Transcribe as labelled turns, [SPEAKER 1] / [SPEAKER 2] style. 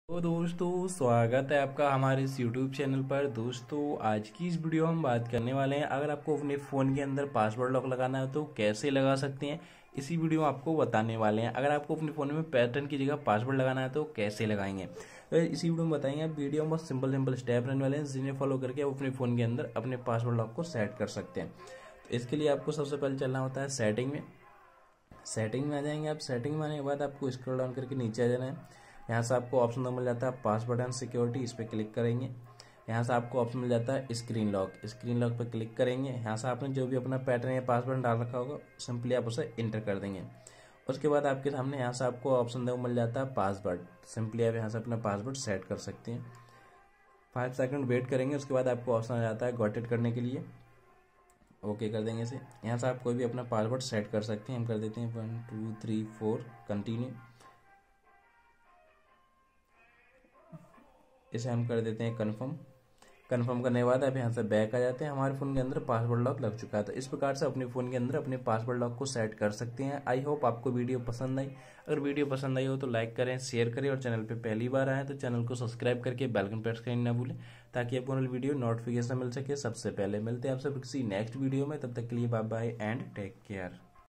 [SPEAKER 1] तो दोस्तों स्वागत है आपका हमारे इस YouTube चैनल पर। दोस्तों आज की इस वीडियो में हम बात करने वाले हैं, अगर आपको अपने फ़ोन के अंदर पासवर्ड लॉक लगाना है तो कैसे लगा सकते हैं, इसी वीडियो में आपको बताने वाले हैं। अगर आपको अपने फ़ोन में पैटर्न की जगह पासवर्ड लगाना है तो कैसे लगाएंगे, तो इसी वीडियो में बताएंगे। वीडियो में बहुत सिंपल स्टेप रहने वाले हैं जिन्हें फॉलो करके आप अपने फ़ोन के अंदर अपने पासवर्ड लॉक को सेट कर सकते हैं। तो इसके लिए आपको सबसे पहले चलना होता है सेटिंग में आ जाएंगे आप। सेटिंग में आने के बाद आपको स्क्रॉल डाउन करके नीचे आ जाना है। यहाँ से आपको ऑप्शन मिल जाता है पासवर्ड एंड सिक्योरिटी, इस पर क्लिक करेंगे। यहाँ से आपको ऑप्शन मिल जाता है स्क्रीन लॉक पर क्लिक करेंगे। यहाँ से आपने जो भी अपना पैटर्न या पासवर्ड डाल रखा होगा सिंपली आप उसे इंटर कर देंगे। उसके बाद आपके सामने यहाँ से आपको ऑप्शन मिल जाता है पासवर्ड, सिंपली आप यहाँ से अपना पासवर्ड सेट कर सकते हैं। 5 सेकंड वेट करेंगे, उसके बाद आपको ऑप्शन आ जाता है गॉट इट करने के लिए, ओके कर देंगे इसे। यहाँ से आप कोई भी अपना पासवर्ड सेट कर सकते हैं। हम कर देते हैं 1 2 3 4 कंटिन्यू, इसे हम कर देते हैं कन्फर्म करने के बाद आप यहाँ से बैक आ जाते हैं। हमारे फ़ोन के अंदर पासवर्ड लॉक लग चुका है। तो इस प्रकार से अपने फ़ोन के अंदर अपने पासवर्ड लॉक को सेट कर सकते हैं। आई होप आपको वीडियो पसंद आई। अगर वीडियो पसंद आई हो तो लाइक करें, शेयर करें, और चैनल पे पहली बार आए तो चैनल को सब्सक्राइब करके बेल आइकन प्रेस करना ना भूलें, ताकि आपको वीडियो नोटिफिकेशन मिल सके सबसे पहले। मिलते हैं आपसे किसी नेक्स्ट वीडियो में, तब तक के लिए bye bye and take care.